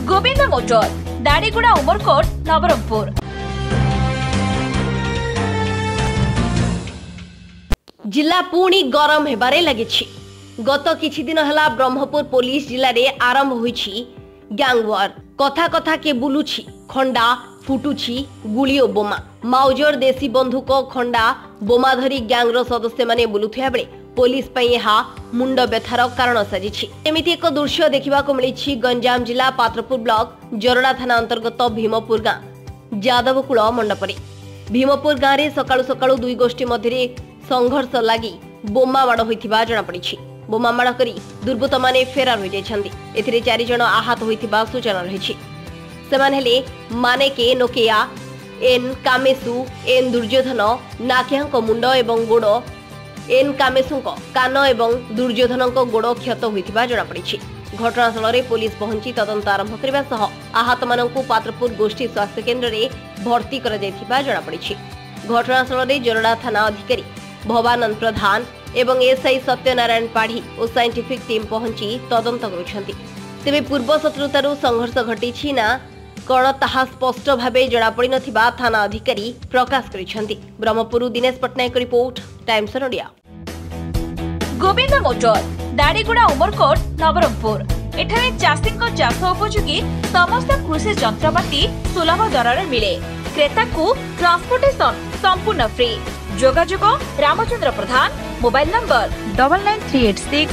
Govind motor Dadiguda Umarkot Nabarangpur. जिला पुणी गरम हेबारे लगी। गत किछि दिन हला ब्रह्मपुर पुलिस जिले में आरंभ होईछि गैंग वार। कथा कथा के बुलुछि खंडा फुटुछि गुली और बोमा। माउजर देसी बंधुक खंडा बोमा धरी गैंग रो सदस्य माने बुलुथिया बेले पुलिस पई यहा मुंड व्यथार कारण साजिछि। एमिति एक दृश्य देखिबा को मिलिछि गंजाम जिला पात्रपुर ब्लॉक जरडा थाना अंतर्गत भीमपुर गां जादवकुल मंडपरे। भीमपुर गां रे सकाळु सकाळु दुई गोष्ठी मध्यरे संघर्ष लागि बोमा माड़ होइथिबा जणा पड़िछि। बोमा माड़ करी दुर्बृत्त माने फेरार होई जाइछन्ति। एथिरे 4 जण आहत होइथिबा सूचना रहिछि। सेमान हेले मानेके नोकिया एन कामेसु एन दुर्योधन नाकियाଙ୍କ मुंड एवं गोड़ एन कामेसुଙ୍କ कान एवं दुर्योधनଙ୍କ गोड़ क्षत होइथिबा जणा पड़िछि। घटनास्थल रे पुलिस पहुंची तदंत आरंभ करबा सह आहत माननकु पात्रपुर गोष्ठी स्वास्थ्य केंद्र रे भर्ती करा जाइथिबा जणा पड़िछि। घटनास्थल रे जरडा थाना अधिकारी भवानंद प्रधान एवं एसआई सत्यनारायण पाढ़ी और साइंटिफिक टीम पहुंची तदंत करुछन्ति। तेबे पूर्व शत्रुतारू संघर्ष घटिछि ना कण ताहा स्पष्ट भावे जणा पड़ी नथिबा थाना अधिकारी प्रकाश करिछन्ति। Brahmapur Dinesh Patnaik report Times India. Govind motor Dadiguda Umarkot Nabarangpur. एठारे चाषी चाष उपयोगी समस्त कृषि जंत्रपाति सुलभ दर मिले। क्रेता को ट्रांसपोर्टेशन संपूर्ण फ्री। जोगाजोग रामचंद्र प्रधान मोबाइल नंबर 9938622955।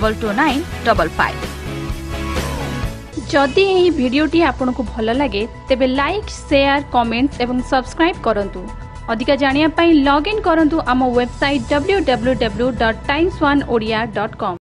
जदि यही भिडियोटी आपंक भल लगे तेबे लाइक शेयर कमेंट्स एवं सब्सक्राइब करंतु। अधिक जानिया पाई लॉगिन करंतु आम वेबसाइट www.times1odia.com।